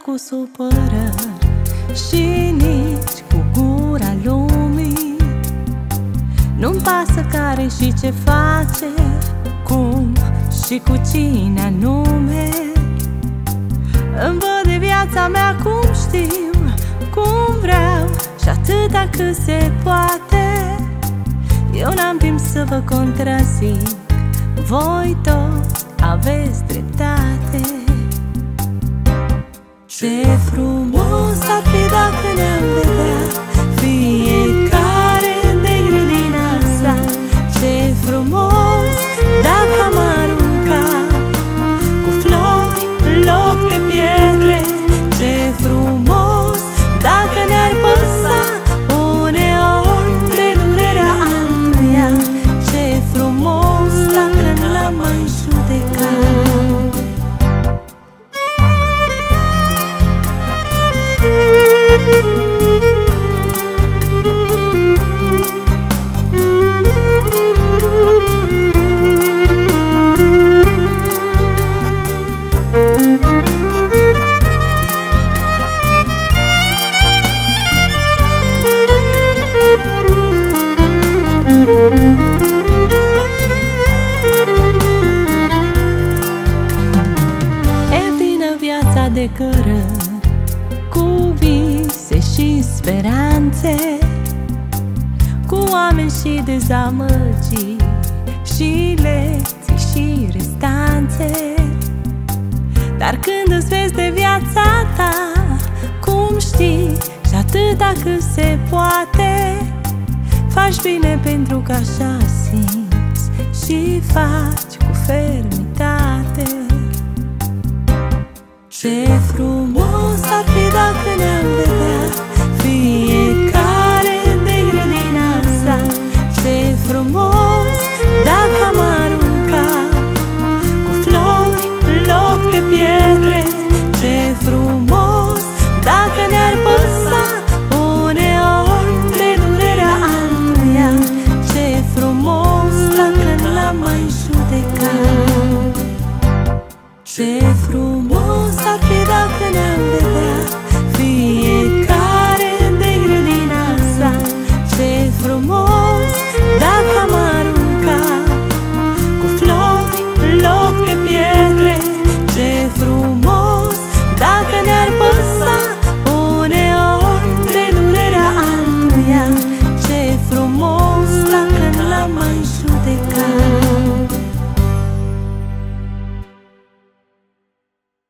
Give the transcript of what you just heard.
cu supărări și nici cu gura lumii. Nu-mi pasă care și ce face, cum și cu cine anume. Îmi văd de viața mea cum știu, cum vreau și atâta cât se poate. Eu n-am timp să vă contrazic, voi toți aveți dreptate. Ce frumos ar fi dacă ne-am vedea fiecare de grădina sa. Ce frumos dacă am arunca cu flori în loc de pietre. Ce frumos dacă ne-ar păsa uneori de durerea altuia. Ce frumos dacă n-am mai judecat. E plină viața de cărări, cu vise și speranțe, cu oameni și dezamăgiri, și lecții și restanțe. Dar când îți vezi de viața ta cum știi și atâta cât se poate, faci bine pentru că așa simți și faci cu fermitate. Ce frumos ar fi dacă ne-am vedea